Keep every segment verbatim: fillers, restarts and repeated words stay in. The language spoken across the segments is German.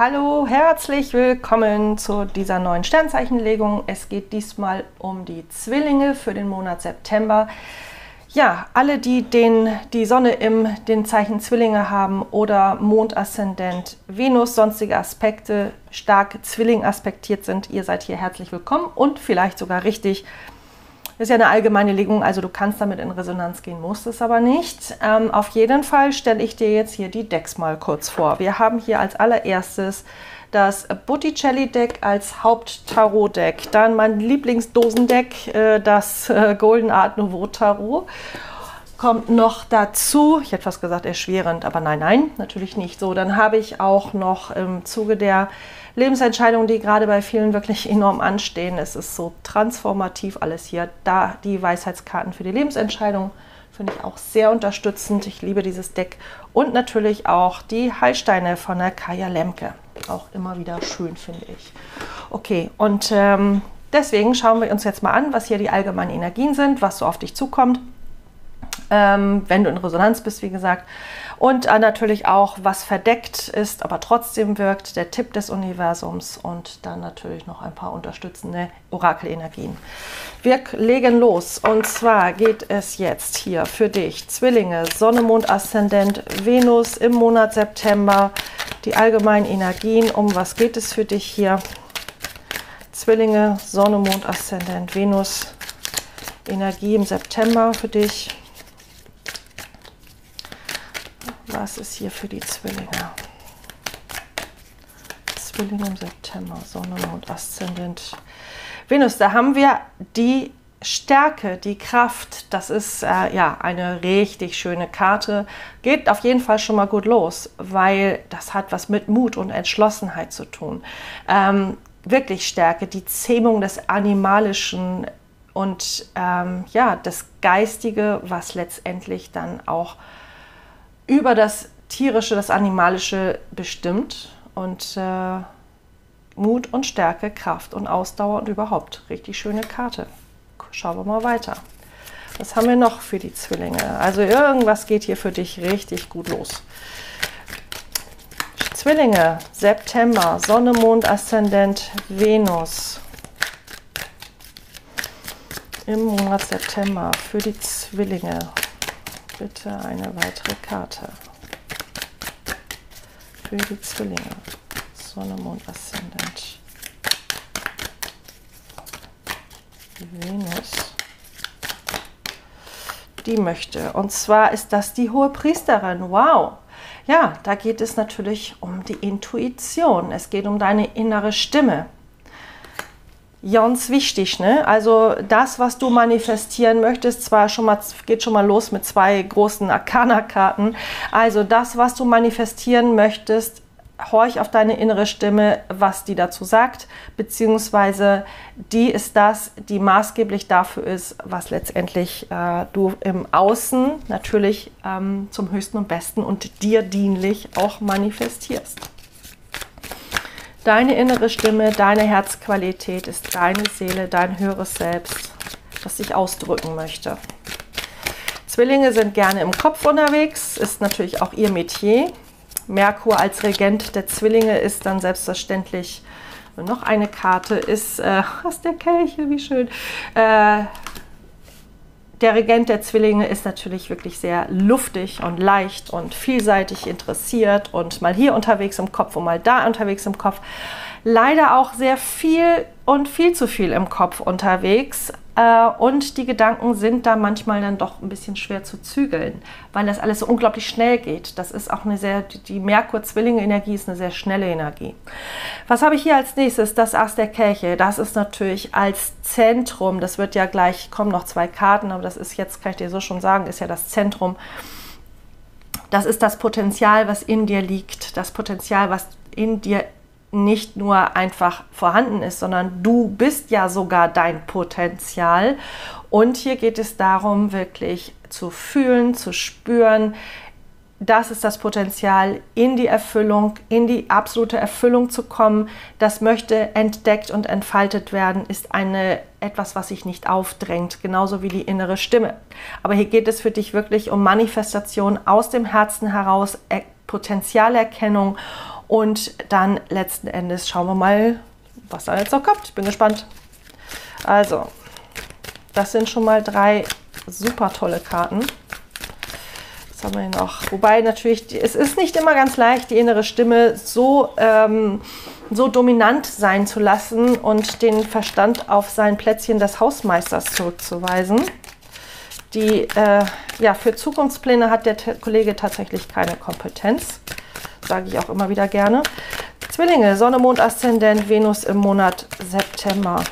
Hallo, herzlich willkommen zu dieser neuen Sternzeichenlegung. Es geht diesmal um die Zwillinge für den Monat September. Ja, alle, die den, die Sonne im den Zeichen Zwillinge haben oder Mond, Aszendent, Venus, sonstige Aspekte stark Zwilling aspektiert sind, ihr seid hier herzlich willkommen und vielleicht sogar richtig. Das ist ja eine allgemeine Legung, also du kannst damit in Resonanz gehen, musst es aber nicht. Ähm, auf jeden Fall stelle ich dir jetzt hier die Decks mal kurz vor. Wir haben hier als allererstes das Botticelli-Deck als Haupt-Tarot-Deck. Dann mein Lieblingsdosendeck, äh, das äh, Golden Art Nouveau Tarot. Kommt noch dazu, ich hätte fast gesagt erschwerend, aber nein, nein, natürlich nicht so. Dann habe ich auch noch im Zuge der Lebensentscheidungen, die gerade bei vielen wirklich enorm anstehen. Es ist so transformativ alles hier. Da die Weisheitskarten für die Lebensentscheidung finde ich auch sehr unterstützend. Ich liebe dieses Deck. Und natürlich auch die Heilsteine von der Kaja Lemke. Auch immer wieder schön, finde ich. Okay, und ähm, deswegen schauen wir uns jetzt mal an, was hier die allgemeinen Energien sind, was so auf dich zukommt. Ähm, wenn du in Resonanz bist, wie gesagt. Und äh, natürlich auch, was verdeckt ist, aber trotzdem wirkt, der Tipp des Universums und dann natürlich noch ein paar unterstützende Orakelenergien. Wir legen los und zwar geht es jetzt hier für dich, Zwillinge, Sonne, Mond, Aszendent, Venus im Monat September, die allgemeinen Energien, um was geht es für dich hier? Zwillinge, Sonne, Mond, Aszendent, Venus, Energie im September für dich. Was ist hier für die Zwillinge? Zwillinge im September, Sonne, Mond, Aszendent, Venus. Da haben wir die Stärke, die Kraft. Das ist äh, ja eine richtig schöne Karte. Geht auf jeden Fall schon mal gut los, weil das hat was mit Mut und Entschlossenheit zu tun. Ähm, wirklich Stärke, die Zähmung des Animalischen und ähm, ja, das Geistige, was letztendlich dann auch über das Tierische, das Animalische bestimmt und äh, Mut und Stärke, Kraft und Ausdauer und überhaupt richtig schöne Karte. Schauen wir mal weiter. Was haben wir noch für die Zwillinge? Also irgendwas geht hier für dich richtig gut los. Zwillinge, September, Sonne, Mond, Aszendent, Venus. Im Monat September für die Zwillinge. Bitte eine weitere Karte für die Zwillinge. Sonne, Mond, Aszendent. Venus. Die möchte. Und zwar ist das die Hohepriesterin. Wow. Ja, da geht es natürlich um die Intuition. Es geht um deine innere Stimme. Ganz wichtig, ne? Also das, was du manifestieren möchtest, zwar schon mal, geht schon mal los mit zwei großen Arkana-Karten. Also das, was du manifestieren möchtest, horch auf deine innere Stimme, was die dazu sagt, beziehungsweise die ist das, die maßgeblich dafür ist, was letztendlich äh, du im Außen natürlich ähm, zum Höchsten und Besten und dir dienlich auch manifestierst. Deine innere Stimme, deine Herzqualität ist deine Seele, dein höheres Selbst, das sich ausdrücken möchte. Zwillinge sind gerne im Kopf unterwegs, ist natürlich auch ihr Metier. Merkur als Regent der Zwillinge ist dann selbstverständlich, und noch eine Karte ist, äh, was der Kelche, wie schön, äh, der Regent der Zwillinge ist natürlich wirklich sehr luftig und leicht und vielseitig interessiert und mal hier unterwegs im Kopf und mal da unterwegs im Kopf. Leider auch sehr viel und viel zu viel im Kopf unterwegs. Äh, und die Gedanken sind da manchmal dann doch ein bisschen schwer zu zügeln, weil das alles so unglaublich schnell geht. Das ist auch eine sehr, die Merkur-Zwillinge-Energie ist eine sehr schnelle Energie. Was habe ich hier als nächstes? Das Ass der Kelche. Das ist natürlich als Zentrum, das wird ja gleich, kommen noch zwei Karten, aber das ist jetzt, kann ich dir so schon sagen, ist ja das Zentrum. Das ist das Potenzial, was in dir liegt, das Potenzial, was in dir nicht nur einfach vorhanden ist, sondern du bist ja sogar dein Potenzial. Und hier geht es darum, wirklich zu fühlen, zu spüren, das ist das Potenzial, in die Erfüllung, in die absolute Erfüllung zu kommen. Das möchte entdeckt und entfaltet werden, ist eine, etwas, was sich nicht aufdrängt, genauso wie die innere Stimme. Aber hier geht es für dich wirklich um Manifestation aus dem Herzen heraus, Potenzialerkennung Und dann letzten Endes schauen wir mal, was da jetzt noch kommt. Ich bin gespannt. Also, das sind schon mal drei super tolle Karten. Was haben wir hier noch? Wobei natürlich, es ist nicht immer ganz leicht, die innere Stimme so, ähm, so dominant sein zu lassen und den Verstand auf sein Plätzchen des Hausmeisters zurückzuweisen. Die, äh, ja, für Zukunftspläne hat der Kollege tatsächlich keine Kompetenz. Sage ich auch immer wieder gerne. Zwillinge, Sonne, Mond, Aszendent, Venus im Monat September.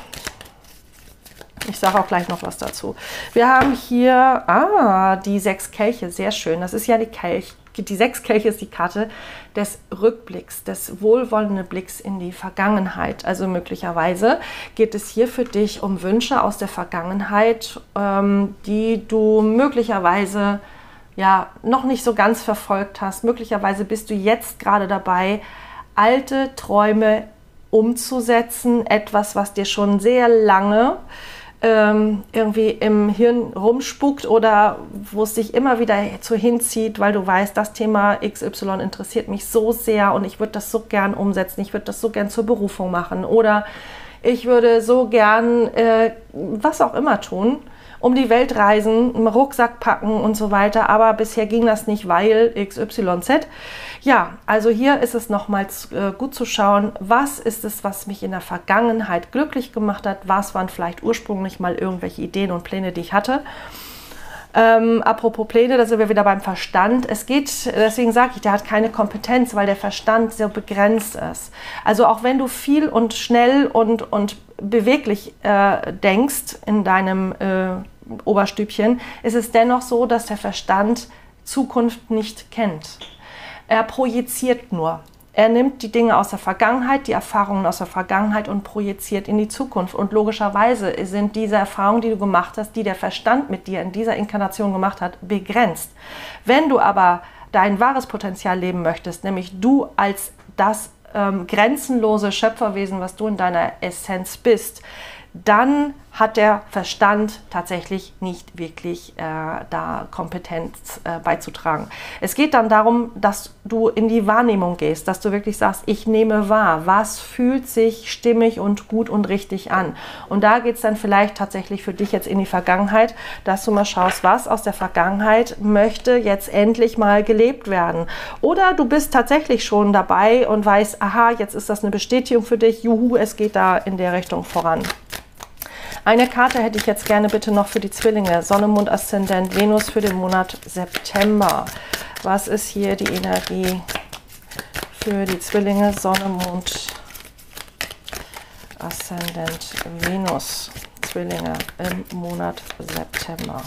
Ich sage auch gleich noch was dazu. Wir haben hier, ah, die sechs Kelche, sehr schön. Das ist ja die Kelch. Die sechs Kelche ist die Karte des Rückblicks, des wohlwollenden Blicks in die Vergangenheit. Also möglicherweise geht es hier für dich um Wünsche aus der Vergangenheit, ähm, die du möglicherweise ja noch nicht so ganz verfolgt hast. Möglicherweise bist du jetzt gerade dabei, alte Träume umzusetzen. Etwas, was dir schon sehr lange Ähm, irgendwie im Hirn rumspukt oder wo es dich immer wieder zu hinzieht, weil du weißt, das Thema X Y interessiert mich so sehr und ich würde das so gern umsetzen, ich würde das so gern zur Berufung machen oder ich würde so gern äh, was auch immer tun, um die Welt reisen, einen Rucksack packen und so weiter, aber bisher ging das nicht, weil X Y Z. Ja, also hier ist es nochmals äh, gut zu schauen, was ist es, was mich in der Vergangenheit glücklich gemacht hat, was waren vielleicht ursprünglich mal irgendwelche Ideen und Pläne, die ich hatte. Ähm, apropos Pläne, da sind wir wieder beim Verstand. Es geht, deswegen sage ich, der hat keine Kompetenz, weil der Verstand so begrenzt ist. Also auch wenn du viel und schnell und, und beweglich äh, denkst in deinem äh, Oberstübchen, ist es dennoch so, dass der Verstand Zukunft nicht kennt. Er projiziert nur. Er nimmt die Dinge aus der Vergangenheit, die Erfahrungen aus der Vergangenheit und projiziert in die Zukunft. Und logischerweise sind diese Erfahrungen, die du gemacht hast, die der Verstand mit dir in dieser Inkarnation gemacht hat, begrenzt. Wenn du aber dein wahres Potenzial leben möchtest, nämlich du als das ähm, grenzenlose Schöpferwesen, was du in deiner Essenz bist, dann hat der Verstand tatsächlich nicht wirklich äh, da Kompetenz äh, beizutragen. Es geht dann darum, dass du in die Wahrnehmung gehst, dass du wirklich sagst, ich nehme wahr, was fühlt sich stimmig und gut und richtig an. Und da geht es dann vielleicht tatsächlich für dich jetzt in die Vergangenheit, dass du mal schaust, was aus der Vergangenheit möchte jetzt endlich mal gelebt werden. Oder du bist tatsächlich schon dabei und weißt, aha, jetzt ist das eine Bestätigung für dich, juhu, es geht da in der Richtung voran. Eine Karte hätte ich jetzt gerne bitte noch für die Zwillinge. Sonne, Mond, Aszendent, Venus für den Monat September. Was ist hier die Energie für die Zwillinge? Sonne, Mond, Aszendent, Venus, Zwillinge im Monat September.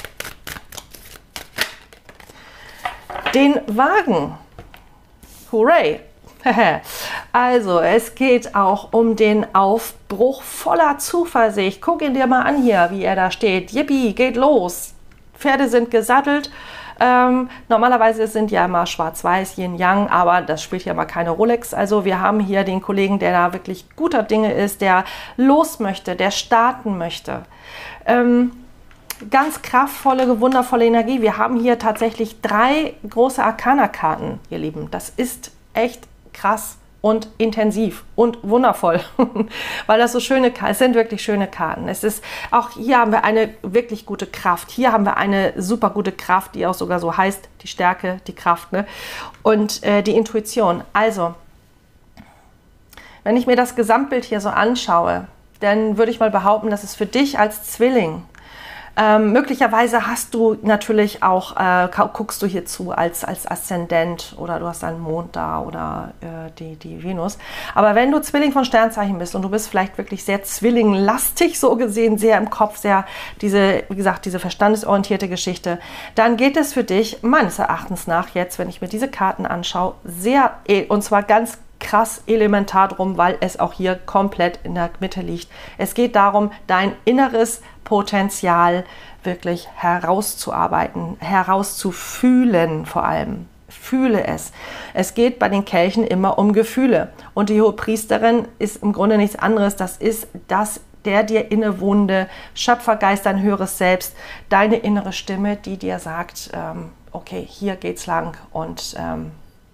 Den Wagen. Hooray! Also, es geht auch um den Aufbruch voller Zuversicht. Guck ihn dir mal an hier, wie er da steht. Yippie, geht los. Pferde sind gesattelt. Ähm, normalerweise sind ja immer schwarz-weiß, Yin-Yang, aber das spielt ja mal keine Rolex. Also wir haben hier den Kollegen, der da wirklich guter Dinge ist, der los möchte, der starten möchte. Ähm, ganz kraftvolle, wundervolle Energie. Wir haben hier tatsächlich drei große Arkana-Karten, ihr Lieben. Das ist echt krass und intensiv und wundervoll, weil das so schöne Karten, es sind wirklich schöne Karten. Es ist auch, hier haben wir eine wirklich gute Kraft, hier haben wir eine super gute Kraft, die auch sogar so heißt, die Stärke, die Kraft, ne? Und äh, die Intuition. Also, wenn ich mir das Gesamtbild hier so anschaue, dann würde ich mal behaupten, dass es für dich als Zwilling Ähm, möglicherweise hast du natürlich auch, äh, guckst du hier zu als, als Aszendent oder du hast einen Mond da oder äh, die, die Venus. Aber wenn du Zwilling von Sternzeichen bist und du bist vielleicht wirklich sehr zwillinglastig, so gesehen, sehr im Kopf, sehr diese, wie gesagt, diese verstandesorientierte Geschichte, dann geht es für dich meines Erachtens nach jetzt, wenn ich mir diese Karten anschaue, sehr, und zwar ganz krass elementar drum, weil es auch hier komplett in der Mitte liegt. Es geht darum, dein inneres Potenzial wirklich herauszuarbeiten, herauszufühlen vor allem. Fühle es. Es geht bei den Kelchen immer um Gefühle. Und die Hohepriesterin ist im Grunde nichts anderes. Das ist das, der dir innewohnende Schöpfergeist, dein höheres Selbst, deine innere Stimme, die dir sagt, ähm, okay, hier geht's lang und ähm,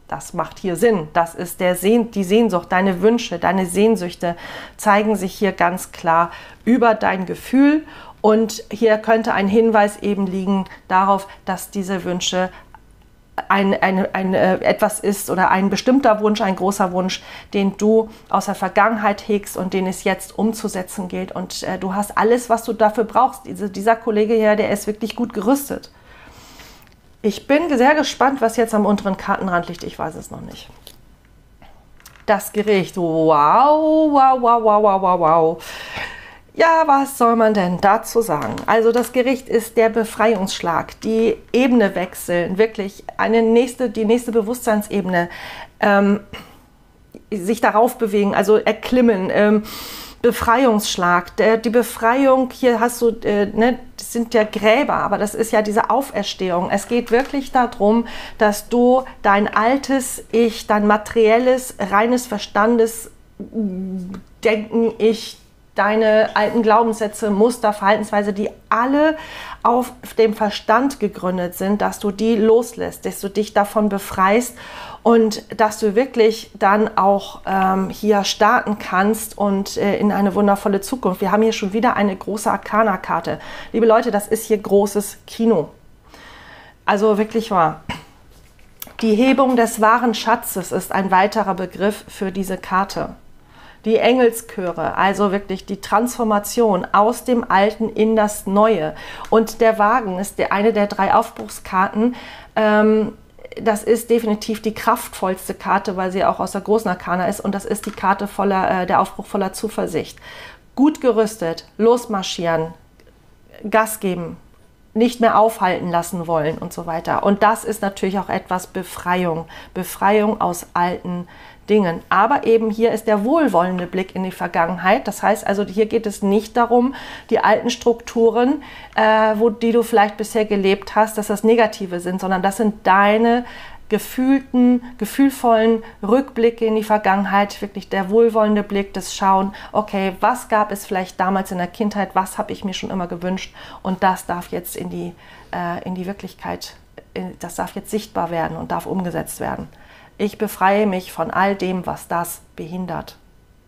das macht hier Sinn. Das ist der Sehn, die Sehnsucht, deine Wünsche, deine Sehnsüchte zeigen sich hier ganz klar über dein Gefühl. Und hier könnte ein Hinweis eben liegen darauf, dass diese Wünsche ein, ein, ein, äh, etwas ist oder ein bestimmter Wunsch, ein großer Wunsch, den du aus der Vergangenheit hegst und den es jetzt umzusetzen gilt. Und äh, du hast alles, was du dafür brauchst. Diese, dieser Kollege hier, der ist wirklich gut gerüstet. Ich bin sehr gespannt, was jetzt am unteren Kartenrand liegt. Ich weiß es noch nicht. Das Gericht. Wow, wow, wow, wow, wow, wow, wow. Ja, was soll man denn dazu sagen? Also das Gericht ist der Befreiungsschlag, die Ebene wechseln, wirklich eine nächste, die nächste Bewusstseinsebene, ähm, sich darauf bewegen, also erklimmen, ähm, Befreiungsschlag, der, die Befreiung, hier hast du, äh, ne, das sind ja Gräber, aber das ist ja diese Auferstehung. Es geht wirklich darum, dass du dein altes Ich, dein materielles, reines Verstandes Denken, Ich, deine alten Glaubenssätze, Muster, Verhaltensweise, die alle auf dem Verstand gegründet sind, dass du die loslässt, dass du dich davon befreist und dass du wirklich dann auch ähm, hier starten kannst und äh, in eine wundervolle Zukunft. Wir haben hier schon wieder eine große Arkana-Karte. Liebe Leute, das ist hier großes Kino. Also wirklich wahr. Die Hebung des wahren Schatzes ist ein weiterer Begriff für diese Karte. Die Engelschöre, also wirklich die Transformation aus dem Alten in das Neue. Und der Wagen ist der, eine der drei Aufbruchskarten. Ähm, das ist definitiv die kraftvollste Karte, weil sie auch aus der großen Arkana ist. Und das ist die Karte voller, äh, der Aufbruch voller Zuversicht. Gut gerüstet, losmarschieren, Gas geben, nicht mehr aufhalten lassen wollen und so weiter. Und das ist natürlich auch etwas Befreiung. Befreiung aus alten Dingen. Aber eben hier ist der wohlwollende Blick in die Vergangenheit. Das heißt also, hier geht es nicht darum, die alten Strukturen, äh, wo, die du vielleicht bisher gelebt hast, dass das Negative sind, sondern das sind deine gefühlten, gefühlvollen Rückblicke in die Vergangenheit, wirklich der wohlwollende Blick, das Schauen, okay, was gab es vielleicht damals in der Kindheit, was habe ich mir schon immer gewünscht und das darf jetzt in die, äh, in die Wirklichkeit, das darf jetzt sichtbar werden und darf umgesetzt werden. Ich befreie mich von all dem, was das behindert.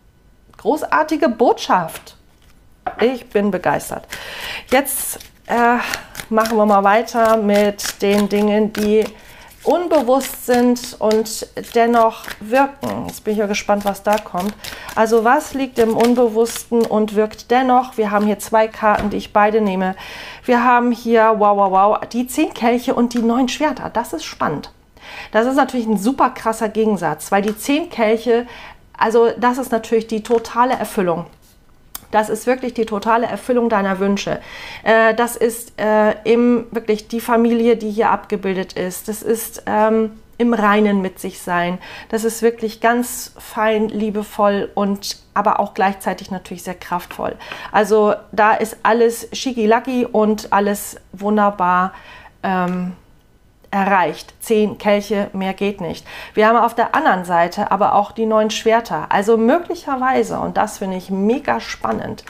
Großartige Botschaft. Ich bin begeistert. Jetzt äh, machen wir mal weiter mit den Dingen, die unbewusst sind und dennoch wirken. Jetzt bin ich ja gespannt, was da kommt. Also was liegt im Unbewussten und wirkt dennoch? Wir haben hier zwei Karten, die ich beide nehme. Wir haben hier, wow, wow, wow, die zehn Kelche und die neun Schwerter. Das ist spannend. Das ist natürlich ein super krasser Gegensatz, weil die zehn Kelche, also das ist natürlich die totale Erfüllung. Das ist wirklich die totale Erfüllung deiner Wünsche. Äh, das ist äh, im, wirklich die Familie, die hier abgebildet ist. Das ist ähm, im Reinen mit sich sein. Das ist wirklich ganz fein, liebevoll und aber auch gleichzeitig natürlich sehr kraftvoll. Also da ist alles schicki-lacki und alles wunderbar ähm, erreicht. Zehn Kelche, mehr geht nicht. Wir haben auf der anderen Seite aber auch die neun Schwerter. Also möglicherweise, und das finde ich mega spannend,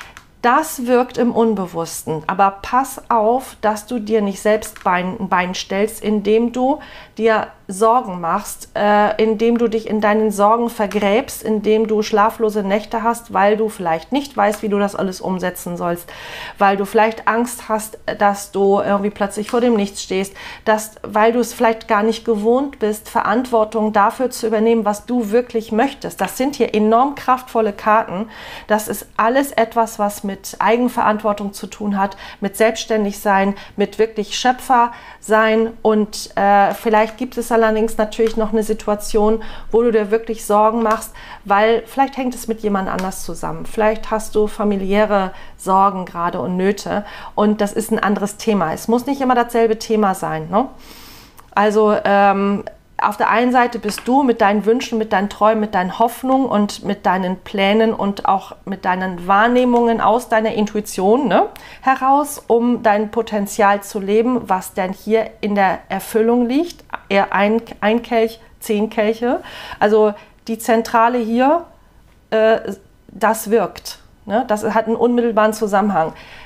das wirkt im Unbewussten. Aber pass auf, dass du dir nicht selbst ein Bein stellst, indem du dir Sorgen machst, äh, indem du dich in deinen Sorgen vergräbst, indem du schlaflose Nächte hast, weil du vielleicht nicht weißt, wie du das alles umsetzen sollst, weil du vielleicht Angst hast, dass du irgendwie plötzlich vor dem Nichts stehst, dass, weil du es vielleicht gar nicht gewohnt bist, Verantwortung dafür zu übernehmen, was du wirklich möchtest. Das sind hier enorm kraftvolle Karten. Das ist alles etwas, was mit Eigenverantwortung zu tun hat, mit Selbstständigsein, mit wirklich Schöpfer sein und äh, vielleicht gibt es allerdings natürlich noch eine Situation, wo du dir wirklich Sorgen machst, weil vielleicht hängt es mit jemand anders zusammen. Vielleicht hast du familiäre Sorgen gerade und Nöte und das ist ein anderes Thema. Es muss nicht immer dasselbe Thema sein, ne? Also ähm, auf der einen Seite bist du mit deinen Wünschen, mit deinen Träumen, mit deinen Hoffnungen und mit deinen Plänen und auch mit deinen Wahrnehmungen aus deiner Intuition, ne, heraus, um dein Potenzial zu leben, was denn hier in der Erfüllung liegt. Eher ein, ein Kelch, zehn Kelche. Also die Zentrale hier, äh, das wirkt. Ne? Das hat einen unmittelbaren Zusammenhang.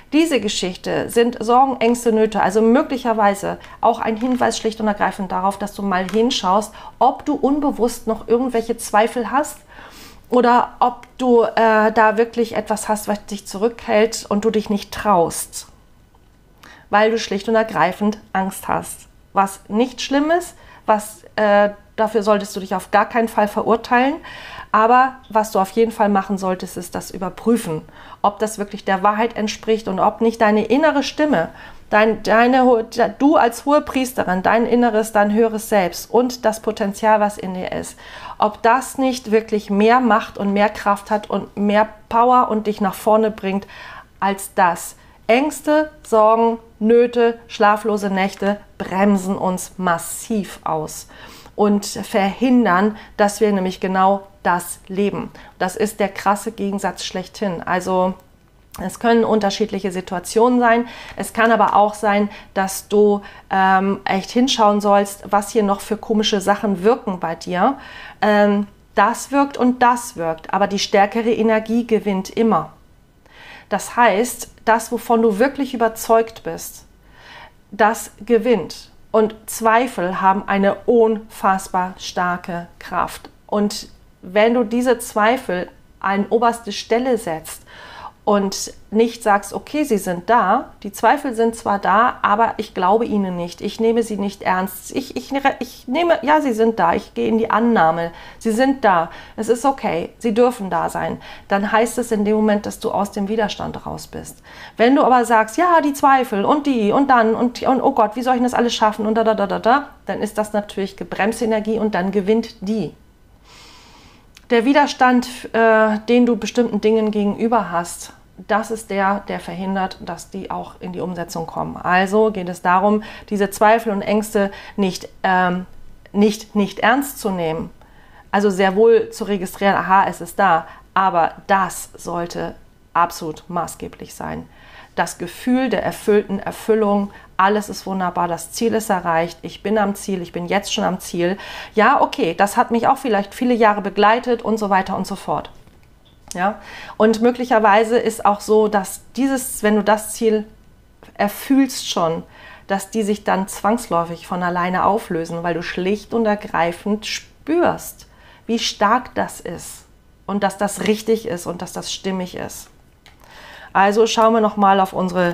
Diese Geschichte sind Sorgen, Ängste, Nöte, also möglicherweise auch ein Hinweis schlicht und ergreifend darauf, dass du mal hinschaust, ob du unbewusst noch irgendwelche Zweifel hast oder ob du äh, da wirklich etwas hast, was dich zurückhält und du dich nicht traust, weil du schlicht und ergreifend Angst hast. Was nicht schlimm ist, was, äh, dafür solltest du dich auf gar keinen Fall verurteilen, aber was du auf jeden Fall machen solltest, ist das Überprüfen, ob das wirklich der Wahrheit entspricht und ob nicht deine innere Stimme, dein, deine, du als hohe Priesterin, dein Inneres, dein höheres Selbst und das Potenzial, was in dir ist, ob das nicht wirklich mehr Macht und mehr Kraft hat und mehr Power und dich nach vorne bringt als das. Ängste, Sorgen, Nöte, schlaflose Nächte bremsen uns massiv aus und verhindern, dass wir nämlich genau das leben. Das ist der krasse Gegensatz schlechthin. Also es können unterschiedliche Situationen sein. Es kann aber auch sein, dass du ähm, echt hinschauen sollst, was hier noch für komische Sachen wirken bei dir. Ähm, das wirkt und das wirkt, aber die stärkere Energie gewinnt immer. Das heißt, das, wovon du wirklich überzeugt bist, das gewinnt. Und Zweifel haben eine unfassbar starke Kraft. Und wenn du diese Zweifel an oberste Stelle setzt und nicht sagst, okay, sie sind da, die Zweifel sind zwar da, aber ich glaube ihnen nicht, ich nehme sie nicht ernst, ich, ich, ich nehme, ja, sie sind da, ich gehe in die Annahme, sie sind da, es ist okay, sie dürfen da sein, dann heißt es in dem Moment, dass du aus dem Widerstand raus bist. Wenn du aber sagst, ja, die Zweifel und die und dann und, und oh Gott, wie soll ich das alles schaffen und da, da, da, da, da, dann ist das natürlich gebremste Energie und dann gewinnt die. Der Widerstand, äh, den du bestimmten Dingen gegenüber hast, das ist der, der verhindert, dass die auch in die Umsetzung kommen. Also geht es darum, diese Zweifel und Ängste nicht, ähm, nicht, nicht ernst zu nehmen. Also sehr wohl zu registrieren, aha, es ist da. Aber das sollte absolut maßgeblich sein. Das Gefühl der erfüllten Erfüllung, alles ist wunderbar, das Ziel ist erreicht, ich bin am Ziel, ich bin jetzt schon am Ziel. Ja, okay, das hat mich auch vielleicht viele Jahre begleitet und so weiter und so fort. Ja? Und möglicherweise ist auch so, dass dieses, wenn du das Ziel erfühlst schon, dass die sich dann zwangsläufig von alleine auflösen, weil du schlicht und ergreifend spürst, wie stark das ist und dass das richtig ist und dass das stimmig ist. Also schauen wir nochmal auf unsere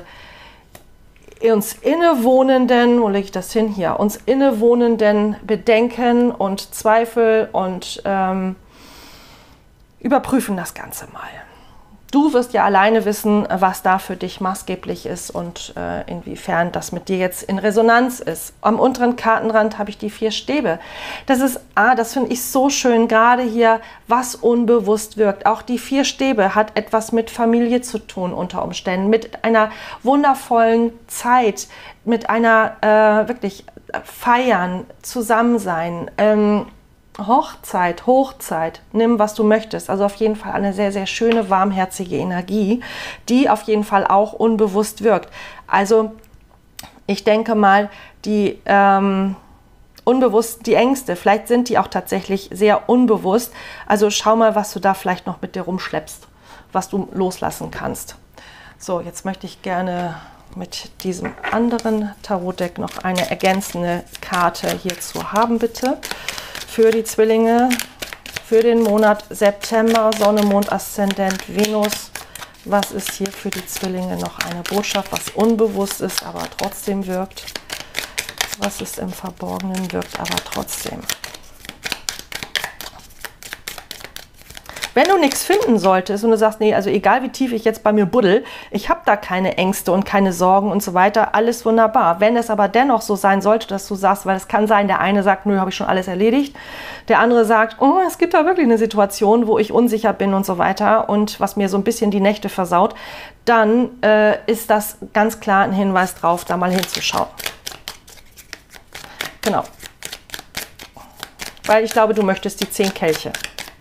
uns innewohnenden, wo lege ich das hin hier, uns innewohnenden Bedenken und Zweifel und ähm, überprüfen das Ganze mal. Du wirst ja alleine wissen, was da für dich maßgeblich ist und äh, inwiefern das mit dir jetzt in Resonanz ist. Am unteren Kartenrand habe ich die vier Stäbe. Das ist, ah, das finde ich so schön, gerade hier, was unbewusst wirkt. Auch die vier Stäbe hat etwas mit Familie zu tun unter Umständen, mit einer wundervollen Zeit, mit einer äh, wirklich Feiern, Zusammensein, ähm, Hochzeit, Hochzeit, nimm, was du möchtest. Also auf jeden Fall eine sehr, sehr schöne, warmherzige Energie, die auf jeden Fall auch unbewusst wirkt. Also ich denke mal, die ähm, unbewusst, die Ängste, vielleicht sind die auch tatsächlich sehr unbewusst. Also schau mal, was du da vielleicht noch mit dir rumschleppst, was du loslassen kannst. So, jetzt möchte ich gerne mit diesem anderen Tarotdeck noch eine ergänzende Karte hierzu haben, bitte. Für die Zwillinge, für den Monat September, Sonne, Mond, Aszendent, Venus. Was ist hier für die Zwillinge noch eine Botschaft, was unbewusst ist, aber trotzdem wirkt? Was ist im Verborgenen, wirkt aber trotzdem? Wenn du nichts finden solltest und du sagst, nee, also egal wie tief ich jetzt bei mir buddel, ich habe da keine Ängste und keine Sorgen und so weiter, alles wunderbar. Wenn es aber dennoch so sein sollte, dass du sagst, weil es kann sein, der eine sagt, nö, habe ich schon alles erledigt, der andere sagt, oh, es gibt da wirklich eine Situation, wo ich unsicher bin und so weiter und was mir so ein bisschen die Nächte versaut, dann äh, ist das ganz klar ein Hinweis drauf, da mal hinzuschauen. Genau. Weil ich glaube, du möchtest die zehn Kelche.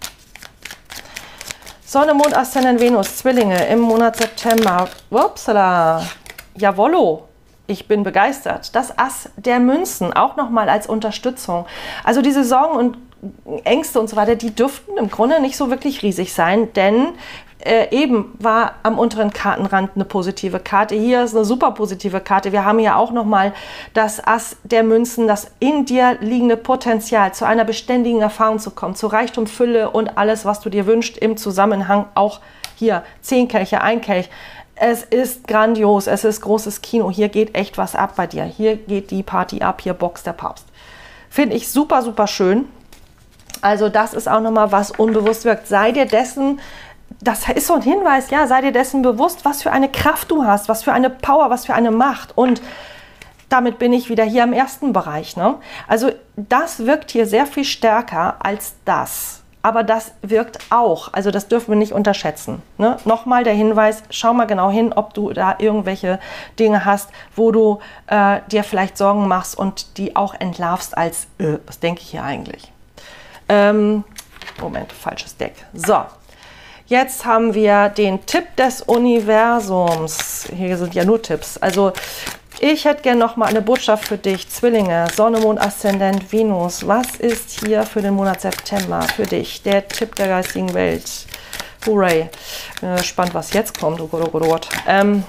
Sonne, Mond, Aszendent, Venus, Zwillinge im Monat September. Upsala. Jawollo. Ich bin begeistert. Das Ass der Münzen, auch nochmal als Unterstützung. Also diese Sorgen und Ängste und so weiter, die dürften im Grunde nicht so wirklich riesig sein, denn äh, eben war am unteren Kartenrand eine positive Karte. Hier ist eine super positive Karte. Wir haben hier auch nochmal das Ass der Münzen, das in dir liegende Potenzial, zu einer beständigen Erfahrung zu kommen, zu Reichtum, Fülle und alles, was du dir wünschst, im Zusammenhang. Auch hier zehn Kelche, ein Kelch. Es ist grandios, es ist großes Kino. Hier geht echt was ab bei dir. Hier geht die Party ab, hier boxt der Papst. Finde ich super, super schön. Also das ist auch nochmal, was unbewusst wirkt. Sei dir dessen, das ist so ein Hinweis, ja, sei dir dessen bewusst, was für eine Kraft du hast, was für eine Power, was für eine Macht. Und damit bin ich wieder hier im ersten Bereich. Ne? Also das wirkt hier sehr viel stärker als das. Aber das wirkt auch, also das dürfen wir nicht unterschätzen. Ne? Nochmal der Hinweis, schau mal genau hin, ob du da irgendwelche Dinge hast, wo du äh, dir vielleicht Sorgen machst und die auch entlarvst als, äh, was denke ich hier eigentlich? Ähm, Moment, falsches Deck. So, jetzt haben wir den Tipp des Universums. Hier sind ja nur Tipps. Also ich hätte gerne noch mal eine Botschaft für dich, Zwillinge, Sonne, Mond, Aszendent, Venus. Was ist hier für den Monat September für dich? Der Tipp der geistigen Welt. Hooray. Bin gespannt, was jetzt kommt. Oh Gott, oh Gott, oh Gott. Ähm,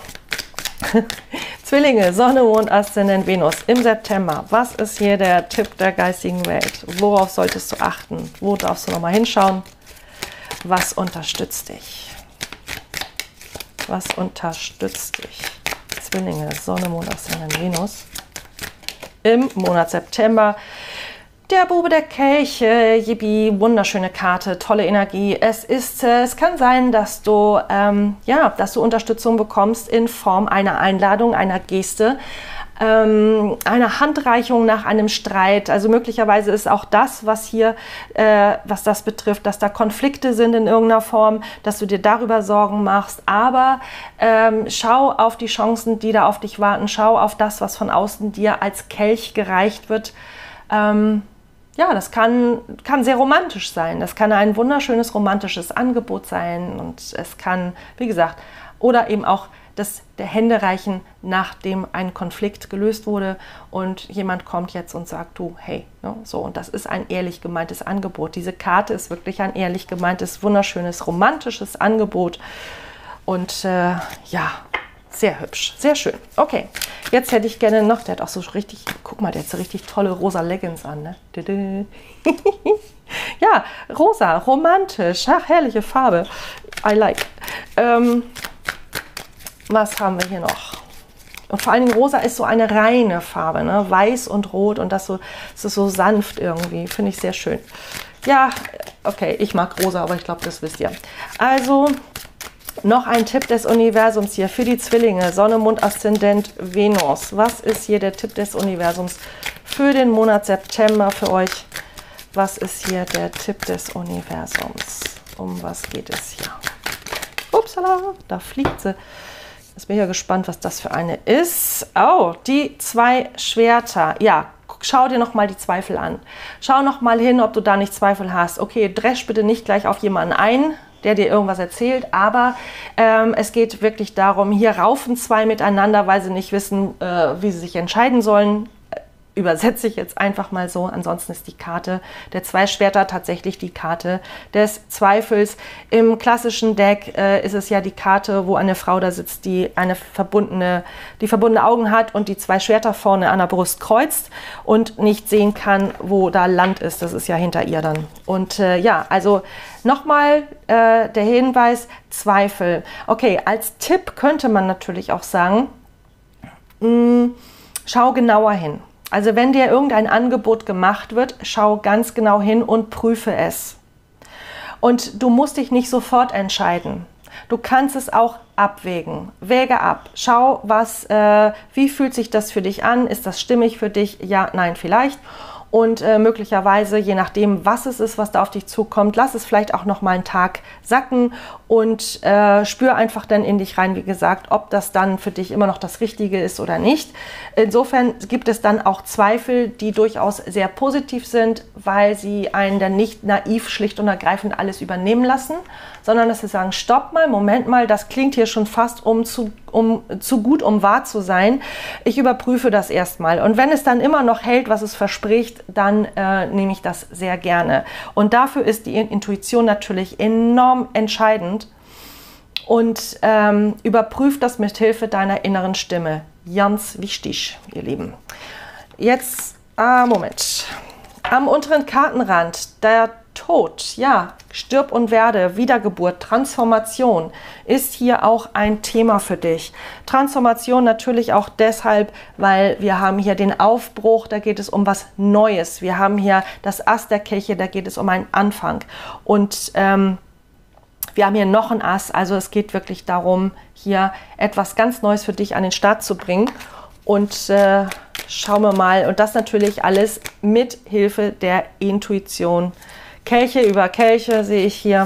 Zwillinge, Sonne, Mond, Aszendent, Venus im September. Was ist hier der Tipp der geistigen Welt? Worauf solltest du achten? Wo darfst du noch mal hinschauen? Was unterstützt dich? Was unterstützt dich? Zwillinge, Sonne, Mond, Aszendent, Venus im Monat September. Der Bube der Kelche, yippie, wunderschöne Karte, tolle Energie. Es ist, äh, es kann sein, dass du, ähm, ja, dass du Unterstützung bekommst in Form einer Einladung, einer Geste, ähm, einer Handreichung nach einem Streit. Also möglicherweise ist auch das, was hier, äh, was das betrifft, dass da Konflikte sind in irgendeiner Form, dass du dir darüber Sorgen machst. Aber ähm, schau auf die Chancen, die da auf dich warten. Schau auf das, was von außen dir als Kelch gereicht wird. Ähm, Ja, das kann, kann sehr romantisch sein. Das kann ein wunderschönes romantisches Angebot sein. Und es kann, wie gesagt, oder eben auch das, der Händereichen, nachdem ein Konflikt gelöst wurde und jemand kommt jetzt und sagt, du, hey, ne, so. Und das ist ein ehrlich gemeintes Angebot. Diese Karte ist wirklich ein ehrlich gemeintes, wunderschönes, romantisches Angebot. Und äh, ja, sehr hübsch, sehr schön. Okay, jetzt hätte ich gerne noch, der hat auch so richtig, guck mal, der hat so richtig tolle rosa Leggings an, ne? Ja, rosa, romantisch, ach, herrliche Farbe. I like. Ähm, was haben wir hier noch? Und vor allen Dingen rosa ist so eine reine Farbe, ne? Weiß und rot und das, so, das ist so sanft irgendwie, finde ich sehr schön. Ja, okay, ich mag rosa, aber ich glaube, das wisst ihr. Also noch ein Tipp des Universums hier für die Zwillinge, Sonne, Mond, Aszendent, Venus. Was ist hier der Tipp des Universums für den Monat September für euch? Was ist hier der Tipp des Universums? Um was geht es hier? Upsala, da fliegt sie. Jetzt bin ich ja gespannt, was das für eine ist. Oh, die zwei Schwerter. Ja, schau dir noch mal die Zweifel an. Schau noch mal hin, ob du da nicht Zweifel hast. Okay, dresch bitte nicht gleich auf jemanden ein, der dir irgendwas erzählt, aber ähm, es geht wirklich darum, hier raufen zwei miteinander, weil sie nicht wissen, äh, wie sie sich entscheiden sollen. Übersetze ich jetzt einfach mal so. Ansonsten ist die Karte der zwei Schwerter tatsächlich die Karte des Zweifels. Im klassischen Deck äh, ist es ja die Karte, wo eine Frau da sitzt, die eine verbundene, die verbundene Augen hat und die zwei Schwerter vorne an der Brust kreuzt und nicht sehen kann, wo da Land ist. Das ist ja hinter ihr dann. Und äh, ja, also nochmal äh, der Hinweis, Zweifel. Okay, als Tipp könnte man natürlich auch sagen, mh, schau genauer hin. Also wenn dir irgendein Angebot gemacht wird, schau ganz genau hin und prüfe es. Und du musst dich nicht sofort entscheiden. Du kannst es auch abwägen. Wäge ab. Schau, was, äh, wie fühlt sich das für dich an? Ist das stimmig für dich? Ja, nein, vielleicht. Und äh, möglicherweise, je nachdem, was es ist, was da auf dich zukommt, lass es vielleicht auch noch mal einen Tag sacken und äh, spür einfach dann in dich rein, wie gesagt, ob das dann für dich immer noch das Richtige ist oder nicht. Insofern gibt es dann auch Zweifel, die durchaus sehr positiv sind, weil sie einen dann nicht naiv, schlicht und ergreifend alles übernehmen lassen, sondern dass sie sagen, stopp mal, Moment mal, das klingt hier schon fast um zu, um, zu gut, um wahr zu sein. Ich überprüfe das erstmal. Und wenn es dann immer noch hält, was es verspricht, dann äh, nehme ich das sehr gerne. Und dafür ist die Intuition natürlich enorm entscheidend. Und ähm, überprüf das mit Hilfe deiner inneren Stimme. Ganz wichtig, ihr Lieben. Jetzt, ah, Moment. Am unteren Kartenrand, der Tod, ja, stirb und werde, Wiedergeburt, Transformation ist hier auch ein Thema für dich. Transformation natürlich auch deshalb, weil wir haben hier den Aufbruch, da geht es um was Neues. Wir haben hier das Ass der Kelche, da geht es um einen Anfang. Und ähm, wir haben hier noch ein Ass, also es geht wirklich darum, hier etwas ganz Neues für dich an den Start zu bringen. Und äh, schauen wir mal, und das natürlich alles mit Hilfe der Intuition. Kelche über Kelche sehe ich hier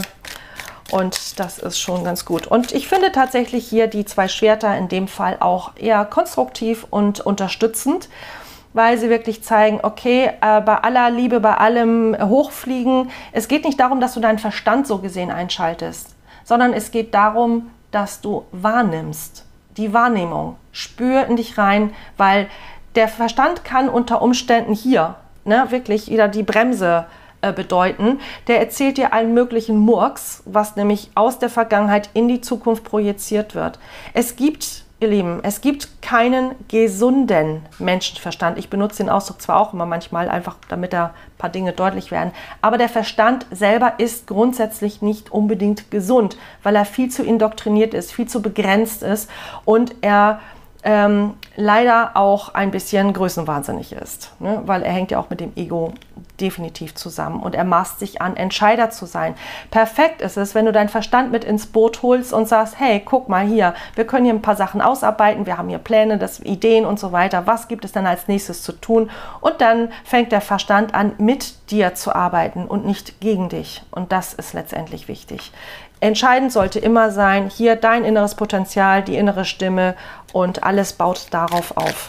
und das ist schon ganz gut. Und ich finde tatsächlich hier die zwei Schwerter in dem Fall auch eher konstruktiv und unterstützend, weil sie wirklich zeigen, okay, äh, bei aller Liebe, bei allem Hochfliegen, es geht nicht darum, dass du deinen Verstand so gesehen einschaltest, sondern es geht darum, dass du wahrnimmst. Die Wahrnehmung, spür in dich rein, weil der Verstand kann unter Umständen hier, ne, wirklich wieder die Bremse äh, bedeuten. Der erzählt dir allen möglichen Murks, was nämlich aus der Vergangenheit in die Zukunft projiziert wird. Es gibt, ihr Lieben, es gibt keinen gesunden Menschenverstand. Ich benutze den Ausdruck zwar auch immer manchmal, einfach damit da ein paar Dinge deutlich werden, aber der Verstand selber ist grundsätzlich nicht unbedingt gesund, weil er viel zu indoktriniert ist, viel zu begrenzt ist und er ähm, leider auch ein bisschen größenwahnsinnig ist, ne? Weil er hängt ja auch mit dem Ego definitiv zusammen und er maßt sich an, Entscheider zu sein. Perfekt ist es, wenn du deinen Verstand mit ins Boot holst und sagst, hey, guck mal hier, wir können hier ein paar Sachen ausarbeiten, wir haben hier Pläne, das, Ideen und so weiter, was gibt es dann als nächstes zu tun? Und dann fängt der Verstand an, mit dir zu arbeiten und nicht gegen dich und das ist letztendlich wichtig. Entscheidend sollte immer sein, hier dein inneres Potenzial, die innere Stimme und alles baut darauf auf.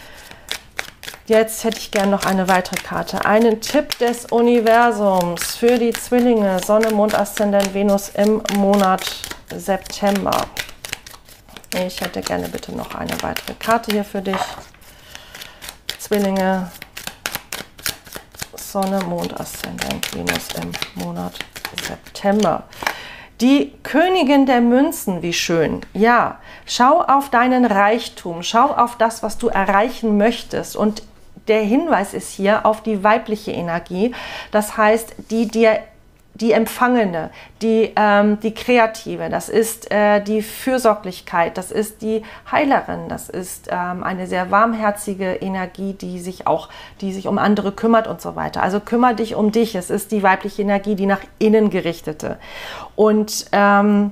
Jetzt hätte ich gerne noch eine weitere Karte. Einen Tipp des Universums für die Zwillinge, Sonne, Mond, Aszendent, Venus im Monat September. Ich hätte gerne bitte noch eine weitere Karte hier für dich. Zwillinge, Sonne, Mond, Aszendent, Venus im Monat September. Die Königin der Münzen, wie schön. Ja, schau auf deinen Reichtum, schau auf das, was du erreichen möchtest. Und der Hinweis ist hier auf die weibliche Energie. Das heißt, die dir die Empfangene, die, ähm, die Kreative, das ist äh, die Fürsorglichkeit, das ist die Heilerin, das ist ähm, eine sehr warmherzige Energie, die sich auch, die sich um andere kümmert und so weiter. Also kümmere dich um dich, es ist die weibliche Energie, die nach innen gerichtete. Und ähm,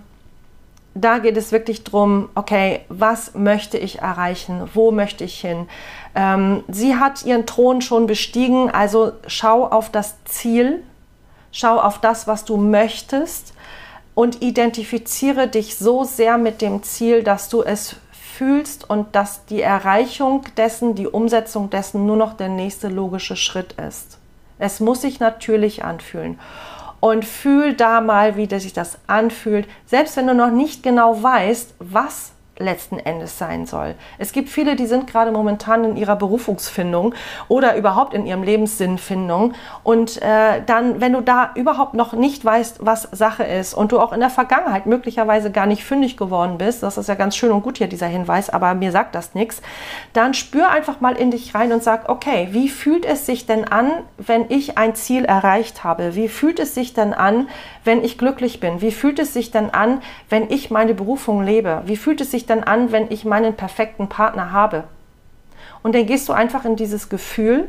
da geht es wirklich darum, okay, was möchte ich erreichen, wo möchte ich hin? Ähm, sie hat ihren Thron schon bestiegen, also schau auf das Ziel, schau auf das, was du möchtest und identifiziere dich so sehr mit dem Ziel, dass du es fühlst und dass die Erreichung dessen, die Umsetzung dessen nur noch der nächste logische Schritt ist. Es muss sich natürlich anfühlen. Und fühl da mal, wie sich das anfühlt, selbst wenn du noch nicht genau weißt, was letzten Endes sein soll. Es gibt viele, die sind gerade momentan in ihrer Berufungsfindung oder überhaupt in ihrem Lebenssinnfindung und äh, dann, wenn du da überhaupt noch nicht weißt, was Sache ist und du auch in der Vergangenheit möglicherweise gar nicht fündig geworden bist, das ist ja ganz schön und gut hier dieser Hinweis, aber mir sagt das nichts, dann spür einfach mal in dich rein und sag, okay, wie fühlt es sich denn an, wenn ich ein Ziel erreicht habe? Wie fühlt es sich denn an, wenn ich glücklich bin? Wie fühlt es sich denn an, wenn ich meine Berufung lebe? Wie fühlt es sich dann an, wenn ich meinen perfekten Partner habe? Und dann gehst du einfach in dieses Gefühl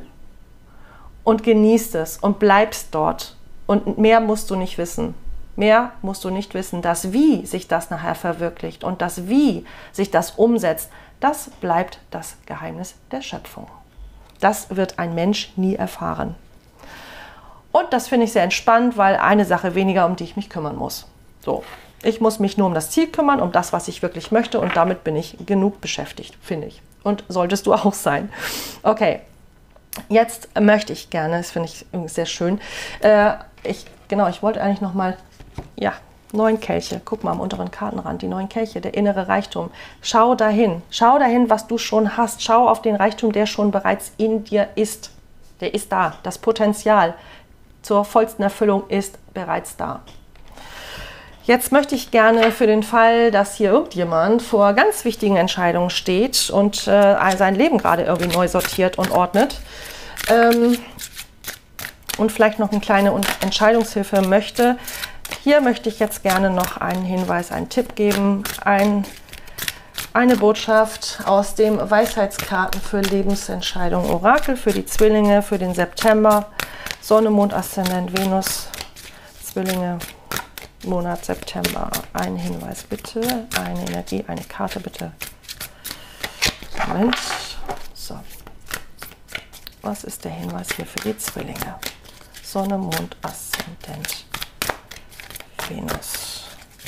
und genießt es und bleibst dort. Und mehr musst du nicht wissen. Mehr musst du nicht wissen. Das Wie sich das nachher verwirklicht und das Wie sich das umsetzt, das bleibt das Geheimnis der Schöpfung. Das wird ein Mensch nie erfahren. Und das finde ich sehr entspannt, weil eine Sache weniger, um die ich mich kümmern muss. So. Ich muss mich nur um das Ziel kümmern, um das, was ich wirklich möchte und damit bin ich genug beschäftigt, finde ich. Und solltest du auch sein. Okay, jetzt möchte ich gerne, das finde ich übrigens sehr schön, äh, ich, genau, ich wollte eigentlich nochmal, ja, neun Kelche, guck mal am unteren Kartenrand, die neun Kelche, der innere Reichtum. Schau dahin, schau dahin, was du schon hast, schau auf den Reichtum, der schon bereits in dir ist. Der ist da, das Potenzial zur vollsten Erfüllung ist bereits da. jetzt möchte ich gerne für den Fall, dass hier irgendjemand vor ganz wichtigen Entscheidungen steht und äh, sein Leben gerade irgendwie neu sortiert und ordnet ähm, und vielleicht noch eine kleine Entscheidungshilfe möchte. Hier möchte ich jetzt gerne noch einen Hinweis, einen Tipp geben, ein, eine Botschaft aus dem Weisheitskarten für Lebensentscheidungen Orakel für die Zwillinge für den September. Sonne, Mond, Aszendent, Venus, Zwillinge, Monat September. Ein Hinweis bitte, eine Energie, eine Karte bitte. Moment. So. Was ist der Hinweis hier für die Zwillinge? Sonne, Mond, Aszendent, Venus.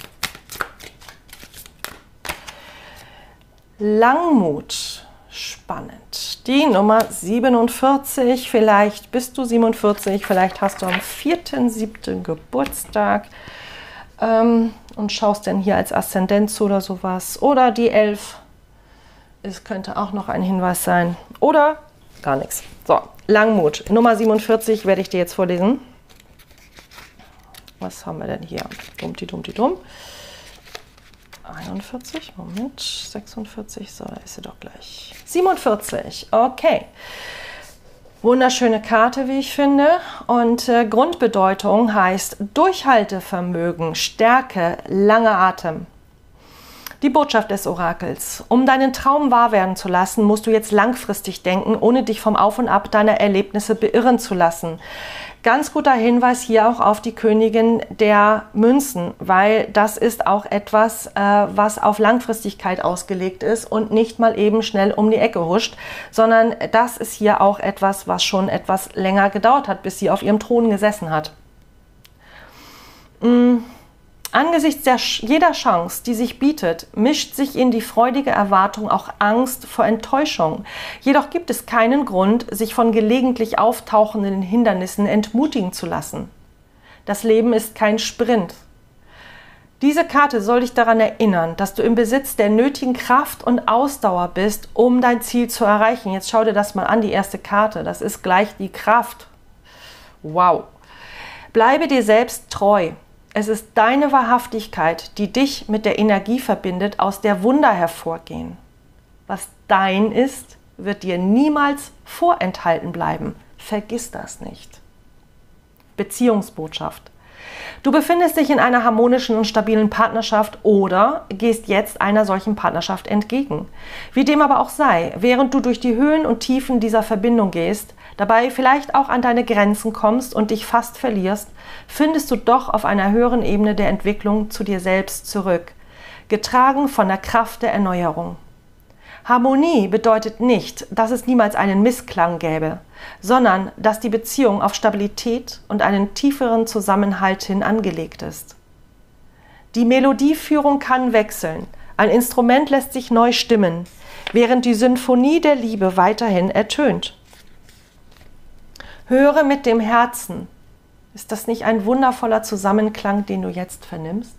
Langmut, spannend. Die Nummer siebenundvierzig, vielleicht bist du siebenundvierzig, vielleicht hast du am vierten siebten Geburtstag ähm, und schaust denn hier als Aszendent zu oder sowas. Oder die elf, es könnte auch noch ein Hinweis sein. Oder gar nichts. So, Langmut, Nummer siebenundvierzig werde ich dir jetzt vorlesen. Was haben wir denn hier? Dummti, dummti, dumm. einundvierzig, Moment, sechsundvierzig, so, da ist sie doch gleich. siebenundvierzig, okay. Wunderschöne Karte, wie ich finde. Und äh, Grundbedeutung heißt Durchhaltevermögen, Stärke, langer Atem. Die Botschaft des Orakels. Um deinen Traum wahr werden zu lassen, musst du jetzt langfristig denken, ohne dich vom Auf und Ab deiner Erlebnisse beirren zu lassen. Ganz guter Hinweis hier auch auf die Königin der Münzen, weil das ist auch etwas, äh, was auf Langfristigkeit ausgelegt ist und nicht mal eben schnell um die Ecke huscht, sondern das ist hier auch etwas, was schon etwas länger gedauert hat, bis sie auf ihrem Thron gesessen hat. Mm. Angesichts der, jeder Chance, die sich bietet, mischt sich in die freudige Erwartung auch Angst vor Enttäuschung. Jedoch gibt es keinen Grund, sich von gelegentlich auftauchenden Hindernissen entmutigen zu lassen. Das Leben ist kein Sprint. Diese Karte soll dich daran erinnern, dass du im Besitz der nötigen Kraft und Ausdauer bist, um dein Ziel zu erreichen. Jetzt schau dir das mal an, die erste Karte. Das ist gleich die Kraft. Wow. Bleibe dir selbst treu. Es ist deine Wahrhaftigkeit, die dich mit der Energie verbindet, aus der Wunder hervorgehen. Was dein ist, wird dir niemals vorenthalten bleiben. Vergiss das nicht. Beziehungsbotschaft. Du befindest dich in einer harmonischen und stabilen Partnerschaft oder gehst jetzt einer solchen Partnerschaft entgegen. Wie dem aber auch sei, während du durch die Höhen und Tiefen dieser Verbindung gehst, dabei vielleicht auch an deine Grenzen kommst und dich fast verlierst, findest du doch auf einer höheren Ebene der Entwicklung zu dir selbst zurück, getragen von der Kraft der Erneuerung. Harmonie bedeutet nicht, dass es niemals einen Missklang gäbe, sondern dass die Beziehung auf Stabilität und einen tieferen Zusammenhalt hin angelegt ist. Die Melodieführung kann wechseln, ein Instrument lässt sich neu stimmen, während die Sinfonie der Liebe weiterhin ertönt. Höre mit dem Herzen. Ist das nicht ein wundervoller Zusammenklang, den du jetzt vernimmst?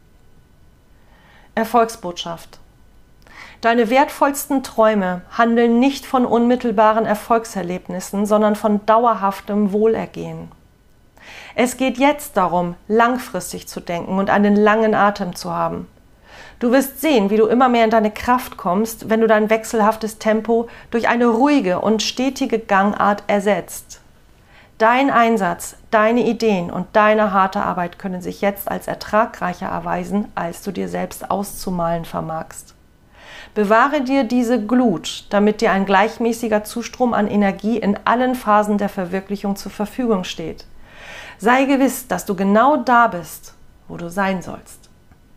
Erfolgsbotschaft. Deine wertvollsten Träume handeln nicht von unmittelbaren Erfolgserlebnissen, sondern von dauerhaftem Wohlergehen. Es geht jetzt darum, langfristig zu denken und einen langen Atem zu haben. Du wirst sehen, wie du immer mehr in deine Kraft kommst, wenn du dein wechselhaftes Tempo durch eine ruhige und stetige Gangart ersetzt. Dein Einsatz, deine Ideen und deine harte Arbeit können sich jetzt als ertragreicher erweisen, als du dir selbst auszumalen vermagst. Bewahre dir diese Glut, damit dir ein gleichmäßiger Zustrom an Energie in allen Phasen der Verwirklichung zur Verfügung steht. Sei gewiss, dass du genau da bist, wo du sein sollst.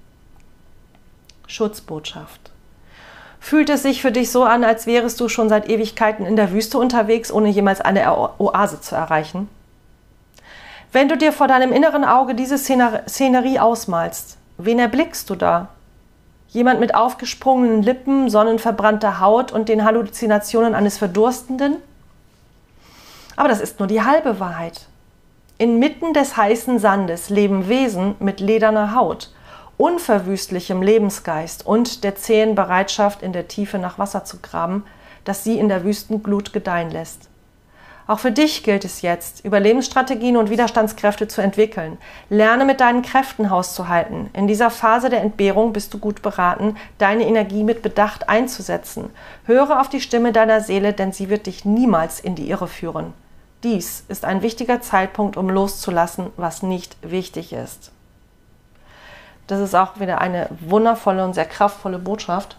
Schutzbotschaft. Fühlt es sich für dich so an, als wärest du schon seit Ewigkeiten in der Wüste unterwegs, ohne jemals eine Oase zu erreichen? Wenn du dir vor deinem inneren Auge diese Szenerie ausmalst, wen erblickst du da? Jemand mit aufgesprungenen Lippen, sonnenverbrannter Haut und den Halluzinationen eines Verdurstenden? Aber das ist nur die halbe Wahrheit. Inmitten des heißen Sandes leben Wesen mit lederner Haut, unverwüstlichem Lebensgeist und der zähen Bereitschaft, in der Tiefe nach Wasser zu graben, das sie in der Wüstenglut gedeihen lässt. Auch für dich gilt es jetzt, Überlebensstrategien und Widerstandskräfte zu entwickeln. Lerne mit deinen Kräften hauszuhalten. In dieser Phase der Entbehrung bist du gut beraten, deine Energie mit Bedacht einzusetzen. Höre auf die Stimme deiner Seele, denn sie wird dich niemals in die Irre führen. Dies ist ein wichtiger Zeitpunkt, um loszulassen, was nicht wichtig ist. Das ist auch wieder eine wundervolle und sehr kraftvolle Botschaft.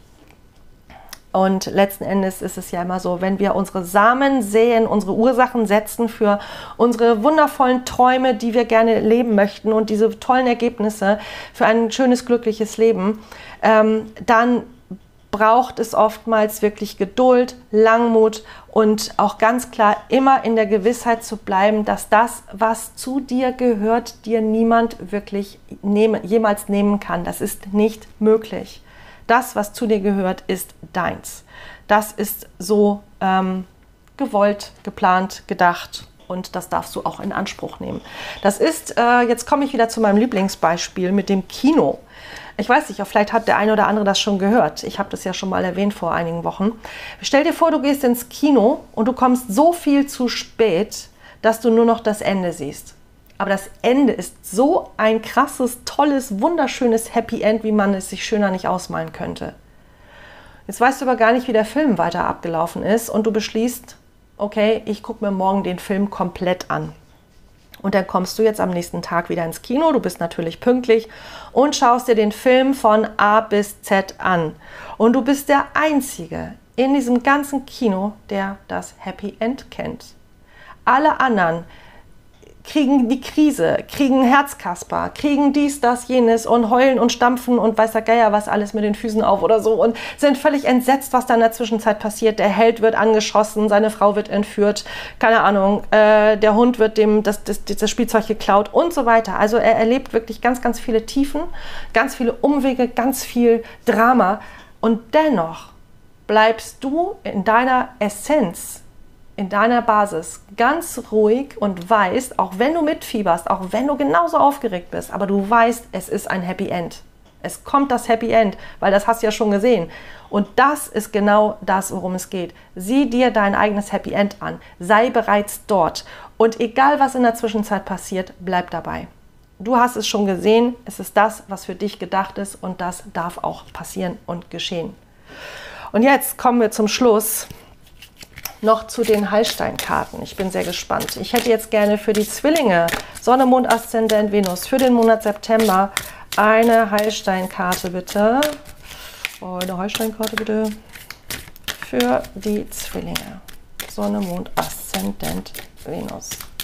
Und letzten Endes ist es ja immer so, wenn wir unsere Samen säen, unsere Ursachen setzen für unsere wundervollen Träume, die wir gerne leben möchten und diese tollen Ergebnisse für ein schönes, glückliches Leben, ähm, dann braucht es oftmals wirklich Geduld, Langmut und auch ganz klar immer in der Gewissheit zu bleiben, dass das, was zu dir gehört, dir niemand wirklich nehmen, jemals nehmen kann. Das ist nicht möglich. Das, was zu dir gehört, ist deins. Das ist so ähm, gewollt, geplant, gedacht und das darfst du auch in Anspruch nehmen. Das ist, äh, jetzt komme ich wieder zu meinem Lieblingsbeispiel mit dem Kino. Ich weiß nicht, vielleicht hat der eine oder andere das schon gehört. Ich habe das ja schon mal erwähnt vor einigen Wochen. Stell dir vor, du gehst ins Kino und du kommst so viel zu spät, dass du nur noch das Ende siehst. Aber das Ende ist so ein krasses, tolles, wunderschönes Happy End, wie man es sich schöner nicht ausmalen könnte. Jetzt weißt du aber gar nicht, wie der Film weiter abgelaufen ist und du beschließt, okay, ich gucke mir morgen den Film komplett an. Und dann kommst du jetzt am nächsten Tag wieder ins Kino, du bist natürlich pünktlich und schaust dir den Film von A bis Z an. Und du bist der Einzige in diesem ganzen Kino, der das Happy End kennt. Alle anderen kriegen die Krise, kriegen Herzkasper, kriegen dies, das, jenes und heulen und stampfen und weiß der Geier was alles mit den Füßen auf oder so und sind völlig entsetzt, was da in der Zwischenzeit passiert. Der Held wird angeschossen, seine Frau wird entführt, keine Ahnung, äh, der Hund wird dem das, das, das Spielzeug geklaut und so weiter. Also er erlebt wirklich ganz, ganz viele Tiefen, ganz viele Umwege, ganz viel Drama und dennoch bleibst du in deiner Essenz, in deiner Basis ganz ruhig und weißt, auch wenn du mitfieberst, auch wenn du genauso aufgeregt bist, aber du weißt, es ist ein Happy End. Es kommt das Happy End, weil das hast du ja schon gesehen. Und das ist genau das, worum es geht. Sieh dir dein eigenes Happy End an. Sei bereits dort. Und egal, was in der Zwischenzeit passiert, bleib dabei. Du hast es schon gesehen. Es ist das, was für dich gedacht ist. Und das darf auch passieren und geschehen. Und jetzt kommen wir zum Schluss noch zu den Heilsteinkarten. Ich bin sehr gespannt. Ich hätte jetzt gerne für die Zwillinge, Sonne, Mond, Aszendent, Venus, für den Monat September eine Heilsteinkarte bitte. Oh, eine Heilsteinkarte bitte für die Zwillinge. Sonne, Mond, Aszendent, Venus.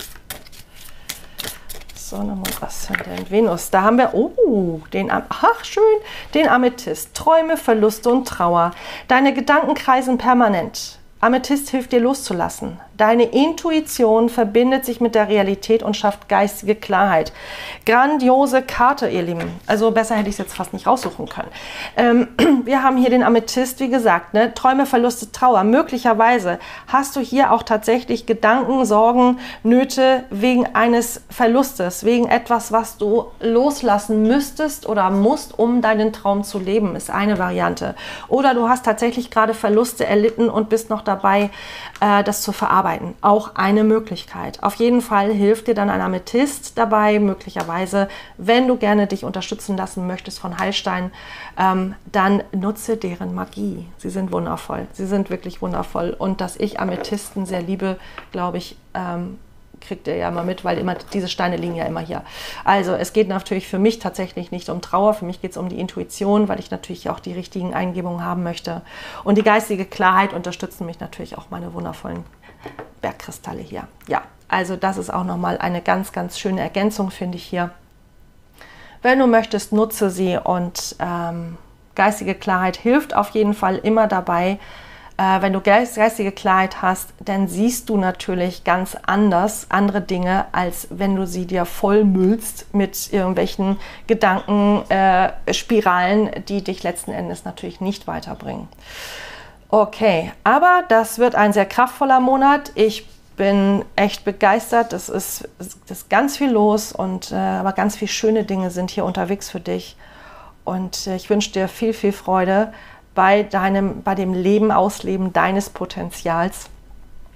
Sonne, Mond, Aszendent, Venus. Da haben wir, oh, den, ach schön, den Amethyst. Träume, Verluste und Trauer. Deine Gedanken kreisen permanent. Amethyst hilft dir loszulassen. Deine Intuition verbindet sich mit der Realität und schafft geistige Klarheit. Grandiose Karte, ihr Lieben. Also besser hätte ich es jetzt fast nicht raussuchen können. Ähm, wir haben hier den Amethyst, wie gesagt, ne? Träume, Verluste, Trauer. Möglicherweise hast du hier auch tatsächlich Gedanken, Sorgen, Nöte wegen eines Verlustes, wegen etwas, was du loslassen müsstest oder musst, um deinen Traum zu leben, ist eine Variante. Oder du hast tatsächlich gerade Verluste erlitten und bist noch dabei, äh, das zu verarbeiten. Auch eine Möglichkeit. Auf jeden Fall hilft dir dann ein Amethyst dabei, möglicherweise, wenn du gerne dich unterstützen lassen möchtest von Heilstein, ähm, dann nutze deren Magie. Sie sind wundervoll. Sie sind wirklich wundervoll. Und dass ich Amethysten sehr liebe, glaube ich, ähm, kriegt ihr ja mal mit, weil immer diese Steine liegen ja immer hier. Also es geht natürlich für mich tatsächlich nicht um Trauer, für mich geht es um die Intuition, weil ich natürlich auch die richtigen Eingebungen haben möchte. Und die geistige Klarheit unterstützen mich natürlich auch meine wundervollen Bergkristalle hier. Ja, also das ist auch nochmal eine ganz, ganz schöne Ergänzung, finde ich hier. Wenn du möchtest, nutze sie und ähm, geistige Klarheit hilft auf jeden Fall immer dabei. Äh, wenn du geistige Klarheit hast, dann siehst du natürlich ganz anders andere Dinge, als wenn du sie dir vollmüllst mit irgendwelchen Gedankenspiralen, äh, die dich letzten Endes natürlich nicht weiterbringen. Okay, aber das wird ein sehr kraftvoller Monat. Ich bin echt begeistert. Es ist, es ist ganz viel los und äh, aber ganz viele schöne Dinge sind hier unterwegs für dich. Und äh, ich wünsche dir viel, viel Freude bei deinem, bei dem Leben, Ausleben deines Potenzials.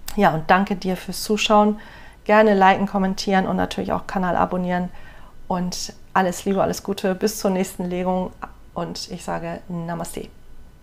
Ja, und danke dir fürs Zuschauen. Gerne liken, kommentieren und natürlich auch Kanal abonnieren. Und alles Liebe, alles Gute, bis zur nächsten Legung. Und ich sage Namaste.